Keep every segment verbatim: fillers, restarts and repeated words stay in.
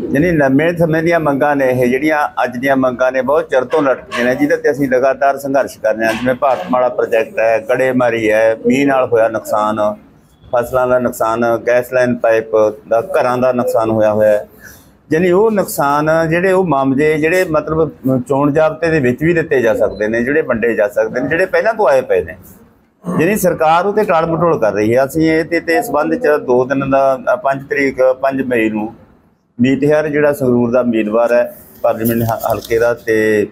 यानी लंबे समय ਦੀਆਂ ਮੰਗਾਂ ਨੇ ਇਹ ਜਿਹੜੀਆਂ ਅੱਜ ਦੀਆਂ ਮੰਗਾਂ ਨੇ ਬਹੁਤ ਚਿਰ ਤੋਂ ਲਟਕਦੀਆਂ ਨੇ ਜਿਹਦੇ ਤੇ ਅਸੀਂ ਲਗਾਤਾਰ ਸੰਘਰਸ਼ ਕਰ ਰਹੇ ਹਾਂ। ਜਿਵੇਂ ਭਾਰਤਮਾਲਾ ਪ੍ਰੋਜੈਕਟ ਹੈ, ਗੜੇਮਾਰੀ ਹੈ, ਮੀਂਹ ਨਾਲ ਹੋਇਆ ਨੁਕਸਾਨ, ਫਸਲਾਂ ਦਾ ਨੁਕਸਾਨ, ਗੈਸ ਲਾਈਨ ਪਾਈਪ ਦਾ, ਘਰਾਂ ਦਾ ਨੁਕਸਾਨ ਹੋਇਆ ਹੋਇਆ ਹੈ। ਯਾਨੀ ਉਹ ਨੁਕਸਾਨ ਜਿਹੜੇ ਉਹ ਮਾਮਲੇ ਜਿਹੜੇ ਮਤਲਬ ਚੋਣ ਜ਼ਾਬਤੇ ਦੇ ਵਿੱਚ ਵੀ ਦਿੱਤੇ ਜਾ ਸਕਦੇ ਨੇ, ਜਿਹੜੇ ਵੰਡੇ ਜਾ ਸਕਦੇ ਨੇ, ਜਿਹੜੇ ਪਹਿਲਾਂ ਤੋਂ ਆਏ ਪਏ ਨੇ। ਜਿਹੜੀ ਸਰਕਾਰ ਉਹ 'ਤੇ ਟਾਲ ਮਟੋਲ ਕਰ ਰਹੀ ਹੈ। ਅਸੀਂ ਇਹ 'ਤੇ ਤੇ ਸੰਬੰਧ 'ਚ ਦੋ ਦਿਨ ਦਾ ਪੰਜ ਤਰੀਕ ਪੰਜ ਮਈ ਨੂੰ ਮੀਤ ਹੈਰ ਜਿਹੜਾ ਸੰਗਰੂਰ ਦਾ ਉਮੀਦਵਾਰ ਹੈ ਪਾਰਲੀਮੈਂਟ ਹਲਕੇ ਦਾ, ਅਤੇ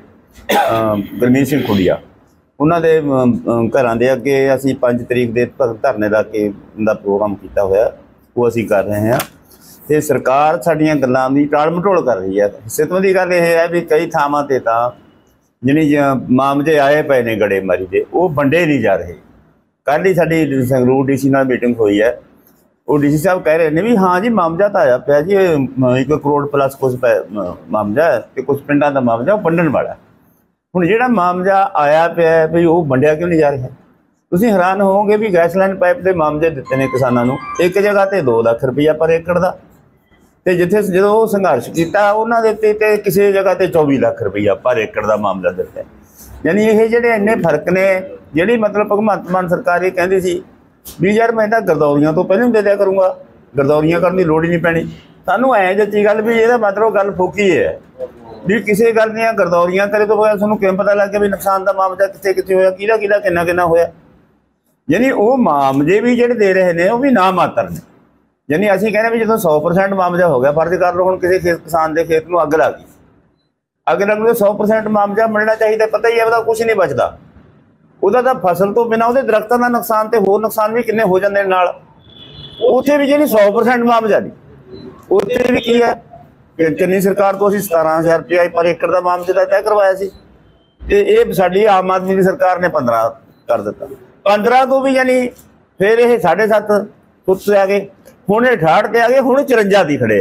ਗੁਰਮੀਤ ਸਿੰਘ ਖੁੱਡੀਆ, ਉਹਨਾਂ ਦੇ ਘਰਾਂ ਦੇ ਅੱਗੇ ਅਸੀਂ ਪੰਜ ਤਰੀਕ ਦੇ ਧਰਨੇ ਦਾ ਕੇ ਦਾ ਪ੍ਰੋਗਰਾਮ ਕੀਤਾ ਹੋਇਆ, ਉਹ ਅਸੀਂ ਕਰ ਰਹੇ ਹਾਂ। ਅਤੇ ਸਰਕਾਰ ਸਾਡੀਆਂ ਗੱਲਾਂ ਦੀ ਟਾਲ ਮਟੋਲ ਕਰ ਰਹੀ ਹੈ। ਸਿੱਤਮ ਦੀ ਗੱਲ ਇਹ ਹੈ ਵੀ ਕਈ ਥਾਵਾਂ 'ਤੇ ਤਾਂ ਜਿਹੜੀ ਮਾਮਲੇ ਆਏ ਪਏ ਨੇ ਗੜੇਮਾਰੀ ਦੇ, ਉਹ ਵੰਡੇ ਨਹੀਂ ਜਾ ਰਹੇ। ਕੱਲ੍ਹ ਹੀ ਸਾਡੀ ਸੰਗਰੂਰ ਡੀ ਸੀ ਨਾਲ ਮੀਟਿੰਗ ਹੋਈ ਹੈ। ਉਹ ਡੀ ਸੀ ਸਾਹਿਬ ਕਹਿ ਰਹੇ ਨੇ ਵੀ ਹਾਂ ਜੀ ਮਾਮਲਾ ਤਾਂ ਆਇਆ ਪਿਆ ਜੀ, ਇੱਕ ਕਰੋੜ ਪਲੱਸ ਕੁਛ ਪੈ ਮਾਮਲਾ ਅਤੇ ਕੁਛ ਪਿੰਡਾਂ ਦਾ ਮਾਮਲਾ ਉਹ ਵੰਡਣ ਵਾਲਾ। ਹੁਣ ਜਿਹੜਾ ਮਾਮਲਾ ਆਇਆ ਪਿਆ ਵੀ ਉਹ ਵੰਡਿਆ ਕਿਉਂ ਨਹੀਂ ਜਾ ਰਿਹਾ? ਤੁਸੀਂ ਹੈਰਾਨ ਹੋਵੋਗੇ ਵੀ ਗੈਸ ਲਾਈਨ ਪਾਈਪ ਦੇ ਮਾਮਲੇ ਦਿੱਤੇ ਨੇ ਕਿਸਾਨਾਂ ਨੂੰ ਇੱਕ ਜਗ੍ਹਾ 'ਤੇ ਦੋ ਲੱਖ ਰੁਪਈਆ ਪਰ ਏਕੜ ਦਾ, ਅਤੇ ਜਿੱਥੇ ਜਦੋਂ ਉਹ ਸੰਘਰਸ਼ ਕੀਤਾ ਉਹਨਾਂ ਦੇ ਉੱਤੇ ਤੇ ਕਿਸੇ ਜਗ੍ਹਾ 'ਤੇ ਚੌਵੀ ਲੱਖ ਰੁਪਈਆ ਪਰ ਏਕੜ ਦਾ ਮਾਮਲਾ ਦਿੱਤਾ। ਯਾਨੀ ਇਹ ਜਿਹੜੇ ਇੰਨੇ ਫਰਕ ਨੇ, ਜਿਹੜੀ ਮਤਲਬ ਭਗਵੰਤ ਮਾਨ ਸਰਕਾਰ ਇਹ ਕਹਿੰਦੀ ਸੀ ਵੀ ਯਾਰ ਮੈਂ ਤਾਂ ਗਰਦੌਰੀਆਂ ਤੋਂ ਪਹਿਲਾਂ ਦੇ ਦਿਆ ਕਰੂੰਗਾ, ਗਰਦੌਰੀਆਂ ਕਰਨ ਦੀ ਲੋੜ ਹੀ ਨਹੀਂ ਪੈਣੀ। ਸਾਨੂੰ ਐਂ ਜੱਚੀ ਗੱਲ ਵੀ ਇਹਦਾ ਮਤਲਬ ਗੱਲ ਫੋਕੀ ਹੈ ਵੀ ਕਿਸੇ ਗੱਲ ਦੀਆਂ ਗਰਦੌਰੀਆਂ ਕਰੇ ਤੋਂ ਬਗੈਰ ਤੁਹਾਨੂੰ ਕਿਵੇਂ ਪਤਾ ਲੱਗ ਗਿਆ ਵੀ ਨੁਕਸਾਨ ਦਾ ਮਾਮਲਾ ਕਿੱਥੇ ਕਿੱਥੇ ਹੋਇਆ, ਕਿਹਦਾ ਕਿਹਦਾ ਕਿੰਨਾ ਕਿੰਨਾ ਹੋਇਆ। ਯਾਨੀ ਉਹ ਮਾਮਲੇ ਵੀ ਜਿਹੜੇ ਦੇ ਰਹੇ ਨੇ ਉਹ ਵੀ ਨਾ ਮਾਤਰ ਨੇ। ਯਾਨੀ ਅਸੀਂ ਕਹਿੰਦੇ ਵੀ ਜਦੋਂ ਸੌ ਪਰਸੈਂਟ ਮਾਮਲਾ ਹੋ ਗਿਆ, ਫਰਜ਼ ਕਰ ਲਓ ਹੁਣ ਕਿਸੇ ਖੇਤ ਕਿਸਾਨ ਦੇ ਖੇਤ ਨੂੰ ਅੱਗ ਲੱਗ ਗਈ, ਅੱਗ ਲੱਗਣ ਦੇ ਸੌ ਪਰਸੈਂਟ ਮਾਮਲਾ ਮਿਲਣਾ ਚਾਹੀਦਾ, ਪਤਾ ਹੀ ਹੈ ਉਹਦਾ ਕੁਛ ਨਹੀਂ ਬਚਦਾ। ਉਹਦਾ ਤਾਂ ਫਸਲ ਤੋਂ ਬਿਨਾਂ ਉਹਦੇ ਦਰਖਤਾਂ ਦਾ ਨੁਕਸਾਨ ਅਤੇ ਹੋਰ ਨੁਕਸਾਨ ਵੀ ਕਿੰਨੇ ਹੋ ਜਾਂਦੇ ਨਾਲ। ਉੱਥੇ ਵੀ ਜਿਹੜੀ ਸੌ ਪਰਸੈਂਟ ਮੁਆਵਜ਼ਾ ਨਹੀਂ, ਉੱਥੇ ਵੀ ਕੀ ਹੈ ਕਿੰਨੀ ਸਰਕਾਰ ਤੋਂ ਅਸੀਂ ਸਤਾਰਾਂ ਹਜ਼ਾਰ ਰੁਪਇਆ ਪਰ ਏਕੜ ਦਾ ਮੁਆਵਜ਼ੇ ਦਾ ਤੈਅ ਕਰਵਾਇਆ ਸੀ, ਅਤੇ ਇਹ ਸਾਡੀ ਆਮ ਆਦਮੀ ਦੀ ਸਰਕਾਰ ਨੇ ਪੰਦਰਾਂ ਕਰ ਦਿੱਤਾ। ਪੰਦਰਾਂ ਤੋਂ ਵੀ ਯਾਨੀ ਫਿਰ ਇਹ ਸਾਢੇ ਸੱਤ ਫੁੱਟ 'ਤੇ ਆ ਗਏ, ਹੁਣ ਇਹ ਅਠਾਹਠ 'ਤੇ ਆ ਗਏ, ਹੁਣ ਚੁਰੰਜਾ ਦੀ ਖੜੇ ਆ।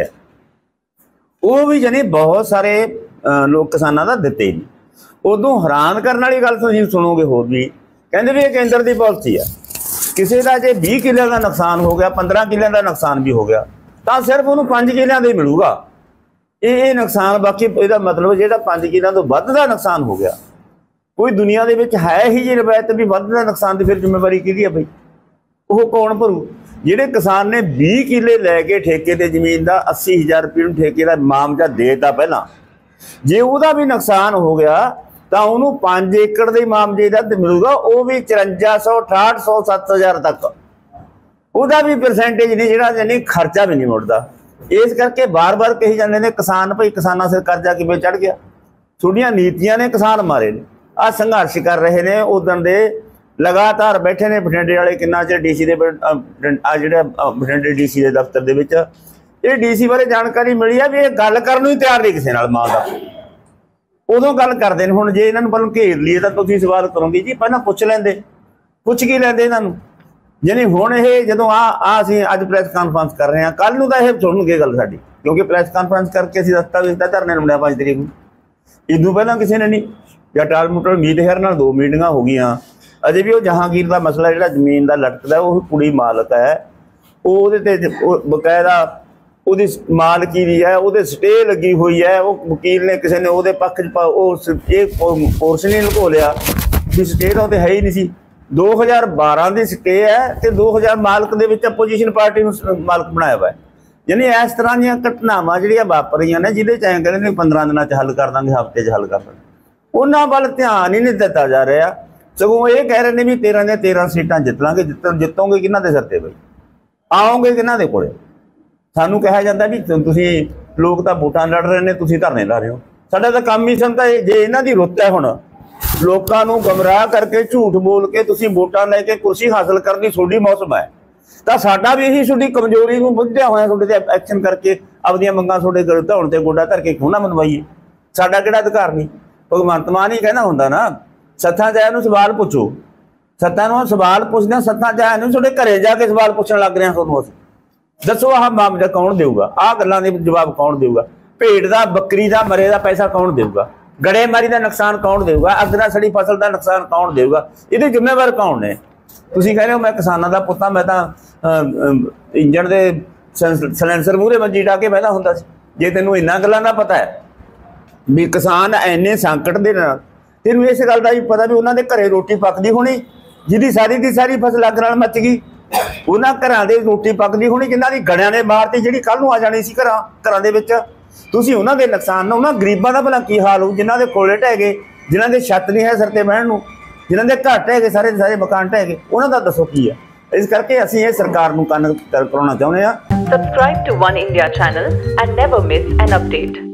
ਉਹ ਵੀ ਯਾਨੀ ਬਹੁਤ ਸਾਰੇ ਲੋਕ ਕਿਸਾਨਾਂ ਦਾ ਦਿੱਤੇ ਨਹੀਂ। ਉਦੋਂ ਹੈਰਾਨ ਕਰਨ ਵਾਲੀ ਗੱਲ ਤੁਸੀਂ ਸੁਣੋਗੇ ਹੋਰ ਵੀ, ਕਹਿੰਦੇ ਵੀ ਇਹ ਕੇਂਦਰ ਦੀ ਪਾਲਿਸੀ ਆ। ਕਿਸੇ ਦਾ ਜੇ ਵੀਹ ਕਿੱਲਿਆਂ ਦਾ ਨੁਕਸਾਨ ਹੋ ਗਿਆ, ਪੰਦਰਾਂ ਕਿੱਲਿਆਂ ਦਾ ਨੁਕਸਾਨ ਵੀ ਹੋ ਗਿਆ, ਤਾਂ ਸਿਰਫ ਉਹਨੂੰ ਪੰਜ ਕਿੱਲਿਆਂ ਦਾ ਹੀ ਮਿਲੂਗਾ। ਇਹ ਇਹ ਨੁਕਸਾਨ ਬਾਕੀ ਇਹਦਾ ਮਤਲਬ ਜਿਹੜਾ ਪੰਜ ਕਿੱਲਿਆਂ ਤੋਂ ਵੱਧ ਦਾ ਨੁਕਸਾਨ ਹੋ ਗਿਆ, ਕੋਈ ਦੁਨੀਆ ਦੇ ਵਿੱਚ ਹੈ ਹੀ ਜੀ ਰਵਾਇਤ ਵੀ ਵੱਧ ਦਾ ਨੁਕਸਾਨ ਦੀ ਫਿਰ ਜ਼ਿੰਮੇਵਾਰੀ ਕਿਹਦੀ ਆ ਬਈ? ਉਹ ਕੌਣ ਭਰੂ? ਜਿਹੜੇ ਕਿਸਾਨ ਨੇ ਵੀਹ ਕਿੱਲੇ ਲੈ ਕੇ ਠੇਕੇ 'ਤੇ ਜ਼ਮੀਨ ਦਾ ਅੱਸੀ ਹਜ਼ਾਰ ਰੁਪਏ ਨੂੰ ਠੇਕੇ ਦਾ ਮੁਆਵਜ਼ਾ ਦੇ ਦਿੱਤਾ ਪਹਿਲਾਂ, ਜੇ ਉਹਦਾ ਵੀ ਨੁਕਸਾਨ ਹੋ ਗਿਆ ਤਾਂ ਉਹਨੂੰ ਪੰਜ ਏਕੜ ਦੇ ਮੁਆਵਜ਼ੇ ਦਾ ਮਿਲੂਗਾ, ਉਹ ਵੀ ਚੁਰੰਜਾ ਸੌ ਅਠਾਹਠ ਸੌ ਸੱਤ ਹਜ਼ਾਰ ਤੱਕ। ਉਹਦਾ ਵੀ ਪਰਸੈਂਟੇਜ ਨਹੀਂ, ਜਿਹੜਾ ਯਾਨੀ ਖਰਚਾ ਵੀ ਨਹੀਂ ਮੁੜਦਾ। ਇਸ ਕਰਕੇ ਬਾਰ ਬਾਰ ਕਹੀ ਜਾਂਦੇ ਨੇ ਕਿਸਾਨ ਭਾਈ ਕਿਸਾਨਾਂ ਸਿਰ ਕਰਜ਼ਾ ਕਿਵੇਂ ਚੜ੍ਹ ਗਿਆ। ਤੁਹਾਡੀਆਂ ਨੀਤੀਆਂ ਨੇ ਕਿਸਾਨ ਮਾਰੇ ਨੇ। ਆਹ ਸੰਘਰਸ਼ ਕਰ ਰਹੇ ਨੇ ਉਦਣ ਦੇ ਲਗਾਤਾਰ ਬੈਠੇ ਨੇ ਬਠਿੰਡੇ ਵਾਲੇ ਕਿੰਨਾ ਚਿਰ ਡੀ ਸੀ ਦੇ ਆ ਜਿਹੜੇ ਬਠਿੰਡੇ ਡੀ ਸੀ ਦੇ ਦਫ਼ਤਰ ਦੇ ਵਿੱਚ ਇਹ ਡੀ ਸੀ ਬਾਰੇ ਜਾਣਕਾਰੀ ਮਿਲੀ ਆ ਵੀ ਇਹ ਗੱਲ ਕਰਨ ਨੂੰ ਹੀ ਤਿਆਰ ਨਹੀਂ ਕਿਸੇ ਨਾਲ ਮਾਂ ਦਾ। ਉਦੋਂ ਗੱਲ ਕਰਦੇ ਨੇ। ਹੁਣ ਜੇ ਇਹਨਾਂ ਨੂੰ ਪਹਿਲਾਂ ਘੇਰ ਲਈਏ ਤਾਂ ਤੁਸੀਂ ਸਵਾਲ ਕਰੋਗੇ ਜੀ ਪਹਿਲਾਂ ਪੁੱਛ ਲੈਂਦੇ, ਪੁੱਛ ਕੀ ਲੈਂਦੇ ਇਹਨਾਂ ਨੂੰ। ਯਾਨੀ ਹੁਣ ਇਹ ਜਦੋਂ ਆ ਆ ਅਸੀਂ ਅੱਜ ਪ੍ਰੈਸ ਕਾਨਫਰੰਸ ਕਰ ਰਹੇ ਹਾਂ, ਕੱਲ੍ਹ ਨੂੰ ਤਾਂ ਇਹ ਸੁਣਨਗੇ ਗੱਲ ਸਾਡੀ, ਕਿਉਂਕਿ ਪ੍ਰੈਸ ਕਾਨਫਰੰਸ ਕਰਕੇ ਅਸੀਂ ਦਸਤਾਵੇਜ਼ ਦਾ ਧਰਨੇ ਲਾਉਣਾ ਪੰਜ ਤਰੀਕ ਨੂੰ। ਇਦੋਂ ਪਹਿਲਾਂ ਕਿਸੇ ਨੇ ਨਹੀਂ। ਜਾਂ ਟਾਲ ਮਟੋਲ ਮੀਤ ਹੈਰ ਨਾਲ ਦੋ ਮੀਟਿੰਗਾਂ ਹੋ ਗਈਆਂ, ਅਜੇ ਵੀ ਉਹ ਜਹਾਂਗੀਰ ਦਾ ਮਸਲਾ ਜਿਹੜਾ ਜ਼ਮੀਨ ਦਾ ਲਟਕਦਾ, ਉਹ ਕੁੜੀ ਮਾਲਕ ਹੈ, ਉਹ ਉਹਦੇ 'ਤੇ ਬਕਾਇਦਾ ਉਹਦੀ ਮਾਲਕੀ ਦੀ ਹੈ, ਉਹਦੇ ਸਟੇ ਲੱਗੀ ਹੋਈ ਹੈ। ਉਹ ਵਕੀਲ ਨੇ ਕਿਸੇ ਨੇ ਉਹਦੇ ਪੱਖ 'ਚ ਉਹ ਇਹ ਪੋਰਸ਼ਨ ਹੀ ਲੁਕੋ ਲਿਆ ਵੀ ਸਟੇ ਤਾਂ ਉਹਦੇ ਹੈ ਹੀ ਨਹੀਂ ਸੀ। ਦੋ ਹਜ਼ਾਰ ਬਾਰਾਂ ਦੀ ਸਟੇ ਹੈ ਅਤੇ ਦੋ ਹਜ਼ਾਰ ਮਾਲਕ ਦੇ ਵਿੱਚ ਅਪੋਜੀਸ਼ਨ ਪਾਰਟੀ ਨੂੰ ਮਾਲਕ ਬਣਾਇਆ ਵਾ। ਯਾਨੀ ਇਸ ਤਰ੍ਹਾਂ ਦੀਆਂ ਘਟਨਾਵਾਂ ਜਿਹੜੀਆਂ ਵਾਪਰ ਰਹੀਆਂ ਨੇ, ਜਿਹਦੇ 'ਚ ਐਂ ਕਹਿੰਦੇ ਨੇ ਪੰਦਰਾਂ ਦਿਨਾਂ 'ਚ ਹੱਲ ਕਰ ਦਾਂਗੇ, ਹਫ਼ਤੇ 'ਚ ਹੱਲ ਕਰ ਦਾਂਗੇ, ਉਹਨਾਂ ਵੱਲ ਧਿਆਨ ਹੀ ਨਹੀਂ ਦਿੱਤਾ ਜਾ ਰਿਹਾ। ਸਗੋਂ ਇਹ ਕਹਿ ਰਹੇ ਨੇ ਵੀ ਤੇਰਾਂ ਦੀਆਂ ਤੇਰਾਂ ਸੀਟਾਂ ਜਿੱਤ ਲਾਂਗੇ। ਜਿੱਤ ਜਿੱਤੋਗੇ ਕਿਹਨਾਂ ਦੇ ਸਿਰ 'ਤੇ ਬਈ? ਆਓਗੇ ਕਿਹਨਾਂ ਦੇ ਕੋਲੇ? ਸਾਨੂੰ ਕਿਹਾ ਜਾਂਦਾ ਵੀ ਤੁਸੀਂ ਲੋਕ ਤਾਂ ਵੋਟਾਂ ਲੜ ਰਹੇ ਨੇ, ਤੁਸੀਂ ਧਰਨੇ ਲਾ ਰਹੇ ਹੋ। ਸਾਡਾ ਤਾਂ ਕੰਮ ਹੀ ਸਮਝਦਾ ਜੇ ਇਹਨਾਂ ਦੀ ਰੁੱਤ ਹੈ ਹੁਣ ਲੋਕਾਂ ਨੂੰ ਗਮਰਾਹ ਕਰਕੇ ਝੂਠ ਬੋਲ ਕੇ ਤੁਸੀਂ ਵੋਟਾਂ ਲੈ ਕੇ ਕੁਰਸੀ ਹਾਸਲ ਕਰਨ ਦੀ ਤੁਹਾਡੀ ਮੌਸਮ ਹੈ, ਤਾਂ ਸਾਡਾ ਵੀ ਇਹੀ ਤੁਹਾਡੀ ਕਮਜ਼ੋਰੀ ਨੂੰ ਬੁੱਝਿਆ ਹੋਇਆ ਤੁਹਾਡੇ 'ਤੇ ਐਕਸ਼ਨ ਕਰਕੇ ਆਪਦੀਆਂ ਮੰਗਾਂ ਤੁਹਾਡੇ ਧੌਣ 'ਤੇ ਗੋਡਾ ਧਰ ਕੇ ਕਿਉਂ ਨਾ ਮਨਵਾਈਏ। ਸਾਡਾ ਕਿਹੜਾ ਅਧਿਕਾਰ ਨਹੀਂ। ਭਗਵੰਤ ਮਾਨ ਹੀ ਕਹਿੰਦਾ ਹੁੰਦਾ ਨਾ, ਸੱਥਾਂ 'ਚ ਆਇਆ ਨੂੰ ਸਵਾਲ ਪੁੱਛੋ। ਸੱਥਾਂ ਨੂੰ ਸਵਾਲ ਪੁੱਛਦੇ, ਸੱਥਾਂ 'ਚ ਆਇਆ ਨੂੰ ਤੁਹਾਡੇ ਘਰੇ ਜਾ ਕੇ ਸਵਾਲ ਪੁੱਛਣ ਲੱਗ ਰਹੇ ਤੁਹਾਨੂੰ। ਅਸੀਂ ਦੱਸੋ ਆਹ ਮਾਮਲਾ ਕੌਣ ਦੇਊਗਾ? ਆਹ ਗੱਲਾਂ ਦੇ ਜਵਾਬ ਕੌਣ ਦੇਊਗਾ? ਭੇਡ ਦਾ, ਬੱਕਰੀ ਦਾ, ਮਰੇ ਦਾ ਪੈਸਾ ਕੌਣ ਦੇਊਗਾ? ਗੜੇਮਾਰੀ ਦਾ ਨੁਕਸਾਨ ਕੌਣ ਦੇਊਗਾ? ਅੱਗ ਨਾਲ ਸੜੀ ਫਸਲ ਦਾ ਨੁਕਸਾਨ ਕੌਣ ਦੇਊਗਾ? ਇਹਦੇ ਜ਼ਿੰਮੇਵਾਰ ਕੌਣ ਨੇ? ਤੁਸੀਂ ਕਹਿੰਦੇ ਹੋ ਮੈਂ ਕਿਸਾਨਾਂ ਦਾ ਪੁੱਤਾਂ, ਮੈਂ ਤਾਂ ਇੰਜਣ ਦੇ ਸਲੈਂਸਰ ਮੂਹਰੇ ਮੰਜੀ ਢਾ ਕੇ ਬਹਿੰਦਾ ਹੁੰਦਾ ਸੀ। ਜੇ ਤੈਨੂੰ ਇੰਨਾ ਗੱਲਾਂ ਦਾ ਪਤਾ ਹੈ ਵੀ ਕਿਸਾਨ ਇੰਨੇ ਸੰਕਟ ਦੇ ਨਾਲ, ਤੈਨੂੰ ਇਸ ਗੱਲ ਦਾ ਵੀ ਪਤਾ ਵੀ ਉਹਨਾਂ ਦੇ ਘਰੇ ਰੋਟੀ ਪੱਕਦੀ ਹੋਣੀ, ਜਿਹਦੀ ਸਾਰੀ ਦੀ ਸਾਰੀ ਫਸਲ ਅੱਗ ਨਾਲ ਮੱਚ ਗਈ। ਉਹਨਾਂ ਘਰਾਂ ਦੇ ਰੋਟੀ ਪੱਕਦੀ ਹੋਣੀ ਜਿਨ੍ਹਾਂ ਦੀ ਗੜਿਆਂ ਨੇ ਮਾਰ ਤੇ ਜਿਹੜੀ ਕੱਲ੍ਹ ਨੂੰ ਆ ਜਾਣੀ ਸੀ ਘਰਾਂ ਘਰਾਂ ਦੇ ਵਿੱਚ। ਤੁਸੀਂ ਉਹਨਾਂ ਦੇ ਨੁਕਸਾਨ ਨਾਲ ਉਹਨਾਂ ਗਰੀਬਾਂ ਦਾ ਭਲਾ ਕੀ ਹਾਲ ਹੋਊ ਜਿਨ੍ਹਾਂ ਦੇ ਕੋਲੇ ਢਹਿ ਗਏ, ਜਿਨ੍ਹਾਂ ਦੇ ਛੱਤ ਨਹੀਂ ਹੈ ਸਿਰ ਤੇ ਬਹਿਣ ਨੂੰ, ਜਿਨ੍ਹਾਂ ਦੇ ਘਰ ਢਹਿ ਗਏ, ਸਾਰੇ ਦੇ ਸਾਰੇ ਮਕਾਨ ਢਹਿ ਗਏ, ਉਹਨਾਂ ਦਾ ਦੱਸੋ ਕੀ ਹੈ। ਇਸ ਕਰਕੇ ਅਸੀਂ ਇਹ ਸਰਕਾਰ ਨੂੰ ਕੰਨ ਕਰਾਉਣਾ ਚਾਹੁੰਦੇ ਹਾਂ। Subscribe to One India channel and never miss an update.